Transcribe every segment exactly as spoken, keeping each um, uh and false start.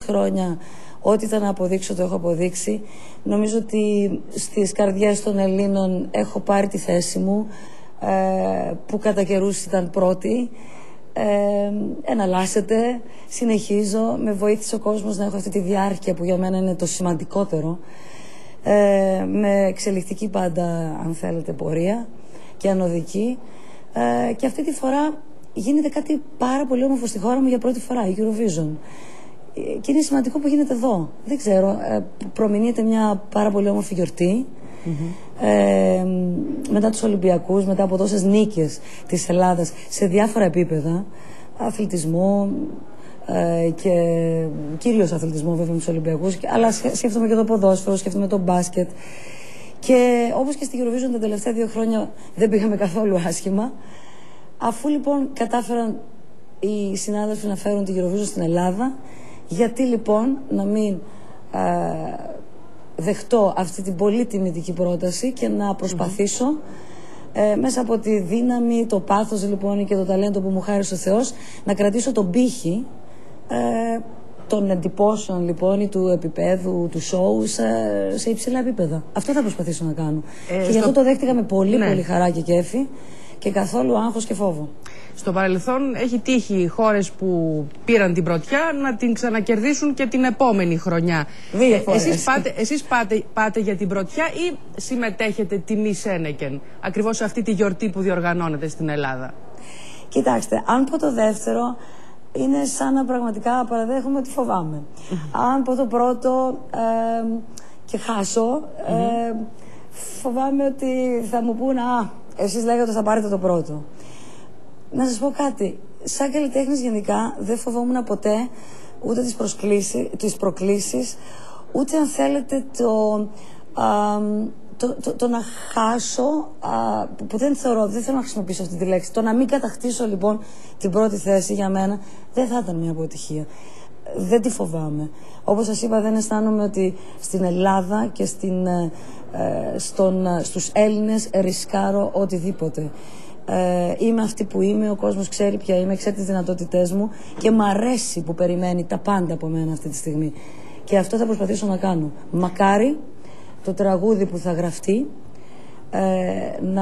χρόνια ό,τι ήταν να αποδείξω το έχω αποδείξει. Νομίζω ότι στις καρδιές των Ελλήνων έχω πάρει τη θέση μου, ε, που κατά καιρούς ήταν πρώτη. Ε, εναλλάσσεται, συνεχίζω, με βοήθησε ο κόσμος να έχω αυτή τη διάρκεια που για μένα είναι το σημαντικότερο, ε, με εξελικτική πάντα, αν θέλετε, πορεία και ανωδική, ε, και αυτή τη φορά γίνεται κάτι πάρα πολύ όμορφο στη χώρα μου για πρώτη φορά, η Eurovision, και είναι σημαντικό που γίνεται εδώ. Δεν ξέρω, ε, προμηνύεται μια πάρα πολύ όμορφη γιορτή. Mm-hmm. ε, μετά τους Ολυμπιακούς, μετά από τόσες νίκες της Ελλάδας σε διάφορα επίπεδα, αθλητισμό, ε, και κυρίως αθλητισμό βέβαια με τους Ολυμπιακούς, αλλά σκέφτομαι και το ποδόσφαιρο, σκέφτομαι το μπάσκετ, και όπως και στη Eurovision τα τελευταία δύο χρόνια δεν πήγαμε καθόλου άσχημα. Αφού λοιπόν κατάφεραν οι συνάδελφοι να φέρουν τη Eurovision στην Ελλάδα, γιατί λοιπόν να μην ε, δεχτώ αυτή την πολύ τιμητική πρόταση και να προσπαθήσω, mm-hmm. ε, μέσα από τη δύναμη, το πάθος λοιπόν και το ταλέντο που μου χάρισε ο Θεός, να κρατήσω τον πύχη ε, των εντυπώσεων λοιπόν ή του επίπεδου, του σοου σε, σε υψηλά επίπεδα. Αυτό θα προσπαθήσω να κάνω. Ε, και στο... γι' αυτό το δέχτηκα με πολύ ναι. πολύ χαρά και κέφι και καθόλου άγχος και φόβο. Στο παρελθόν έχει τύχει οι χώρες που πήραν την πρωτιά να την ξανακερδίσουν και την επόμενη χρονιά. Δύο φορές. Εσείς, πάτε, εσείς πάτε, πάτε για την πρωτιά ή συμμετέχετε τιμή Σένεκεν, ακριβώς σε αυτή τη γιορτή που διοργανώνεται στην Ελλάδα? Κοιτάξτε, αν πω το δεύτερο, είναι σαν να πραγματικά παραδέχομαι ότι φοβάμαι. Αν πω το πρώτο ε, και χάσω, ε, mm-hmm. φοβάμαι ότι θα μου πούν «Α, εσείς λέγατε ότι θα πάρετε το πρώτο». Να σας πω κάτι, σαν καλλιτέχνης γενικά δεν φοβόμουν ποτέ ούτε τις, τις προκλήσεις, ούτε αν θέλετε το, α, το, το, το να χάσω, α, που δεν θεωρώ, δεν θέλω να χρησιμοποιήσω αυτή τη λέξη, το να μην κατακτήσω λοιπόν την πρώτη θέση για μένα δεν θα ήταν μια αποτυχία. Δεν τη φοβάμαι. Όπως σας είπα, δεν αισθάνομαι ότι στην Ελλάδα και στην, ε, στον, στους Έλληνες ρισκάρω οτιδήποτε. Ε, είμαι αυτή που είμαι, ο κόσμος ξέρει ποια είμαι, ξέρει τις δυνατότητές μου και μ' αρέσει που περιμένει τα πάντα από μένα αυτή τη στιγμή. Και αυτό θα προσπαθήσω να κάνω. Μακάρι το τραγούδι που θα γραφτεί ε, να,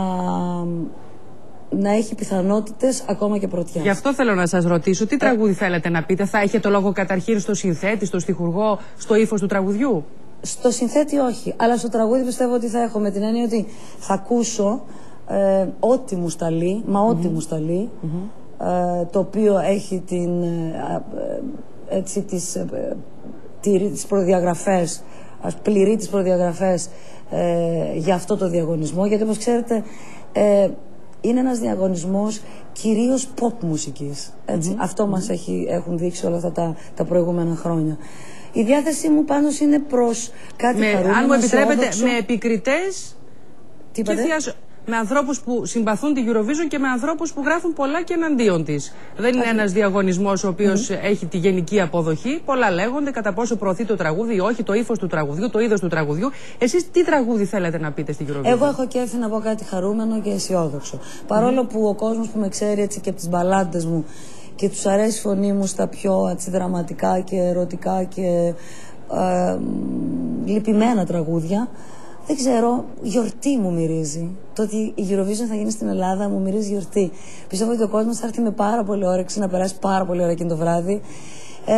να έχει πιθανότητες ακόμα και πρωτιάς. Γι' αυτό θέλω να σας ρωτήσω, τι τραγούδι ε... θέλετε να πείτε? Θα έχει το λόγο καταρχήν στο συνθέτη, στο στιχουργό, στο ύφος του τραγουδιού? Στο συνθέτη όχι, αλλά στο τραγούδι πιστεύω ότι θα έχω, με την έννοια ότι θα ακούσω Ε, ό,τι μου σταλεί, μα ό,τι mm-hmm. μου σταλεί, mm-hmm. ε, το οποίο έχει την, ε, ε, έτσι, τις, ε, τηρεί τις προδιαγραφές, ας πληρεί τις προδιαγραφές ε, για αυτό το διαγωνισμό, γιατί όπως ξέρετε ε, είναι ένας διαγωνισμός κυρίως pop μουσικής, έτσι. Mm-hmm. Αυτό μας έχει, έχουν δείξει όλα αυτά τα, τα προηγούμενα χρόνια. Η διάθεσή μου πάντως είναι προς κάτι με, χαρούμενο, αν μου επιτρέπετε, με επικριτές τι και θειασ... με ανθρώπους που συμπαθούν τη Eurovision και με ανθρώπους που γράφουν πολλά και εναντίον της. Δεν είναι ένας διαγωνισμός ο οποίος mm. έχει τη γενική αποδοχή. Πολλά λέγονται κατά πόσο προωθεί το τραγούδι ή όχι, το ύφος του τραγουδιού, το είδος του τραγουδιού. Εσείς τι τραγούδι θέλετε να πείτε στην Eurovision? Εγώ έχω κέφι να πω κάτι χαρούμενο και αισιόδοξο. Παρόλο mm. που ο κόσμος που με ξέρει έτσι και από τις μπαλάντες μου και τους αρέσει η φωνή μου στα πιο έτσι, δραματικά και ερωτικά και ε, λυπημένα τραγούδια, δεν ξέρω, γιορτή μου μυρίζει. Το ότι η Eurovision θα γίνει στην Ελλάδα μου μυρίζει γιορτή. Πιστεύω ότι ο κόσμος θα έρθει με πάρα πολύ όρεξη να περάσει πάρα πολύ ώρα εκείνο το βράδυ. Ε,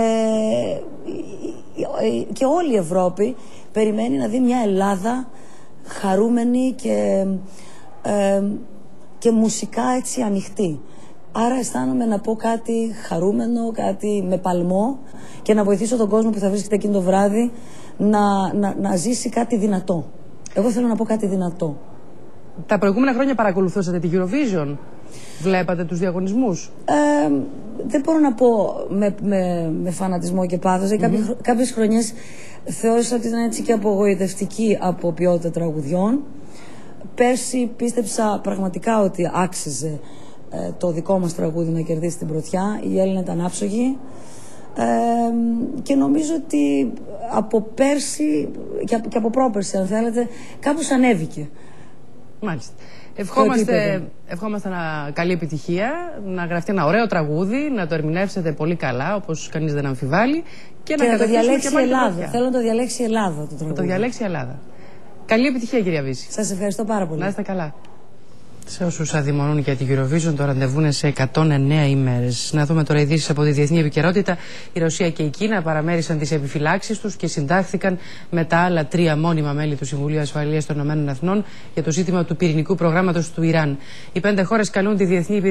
και όλη η Ευρώπη περιμένει να δει μια Ελλάδα χαρούμενη και, ε, και μουσικά έτσι ανοιχτή. Άρα αισθάνομαι να πω κάτι χαρούμενο, κάτι με παλμό και να βοηθήσω τον κόσμο που θα βρίσκεται εκείνο το βράδυ να, να, να ζήσει κάτι δυνατό. Εγώ θέλω να πω κάτι δυνατό. Τα προηγούμενα χρόνια παρακολουθούσατε τη Eurovision? Βλέπατε τους διαγωνισμούς? Ε, δεν μπορώ να πω με, με, με φανατισμό και πάθος. Mm-hmm. Κάποιες, κάποιες χρονιές θεώρησα ότι ήταν έτσι και απογοητευτική από ποιότητα τραγουδιών. Πέρσι πίστεψα πραγματικά ότι άξιζε ε, το δικό μας τραγούδι να κερδίσει την πρωτιά. Η Έλληνα ήταν άψογη. Ε, και νομίζω ότι από πέρσι και από, και από πρόπερσι, αν θέλετε, κάπως ανέβηκε. Μάλιστα. Ευχόμαστε, ευχόμαστε να, καλή επιτυχία, να γραφτεί ένα ωραίο τραγούδι, να το ερμηνεύσετε πολύ καλά, όπως κανείς δεν αμφιβάλλει, και, και να, να το διαλέξει και η Ελλάδα. Θέλω να το διαλέξει η Ελλάδα το τραγούδι. Να το διαλέξει η Ελλάδα. Καλή επιτυχία, κυρία Βύση. Σας ευχαριστώ πάρα πολύ. Να είστε καλά. Σε όσους αδειμονούν για την Eurovision, το ραντεβού είναι σε εκατόν εννέα ημέρες. Να δούμε τώρα ειδήσεις από τη διεθνή επικαιρότητα. Η Ρωσία και η Κίνα παραμέρισαν τις επιφυλάξεις τους και συντάχθηκαν με τα άλλα τρία μόνιμα μέλη του Συμβουλίου Ασφαλείας των Ηνωμένων Εθνών για το ζήτημα του πυρηνικού προγράμματος του Ιράν. Οι πέντε χώρες καλούν τη διεθνή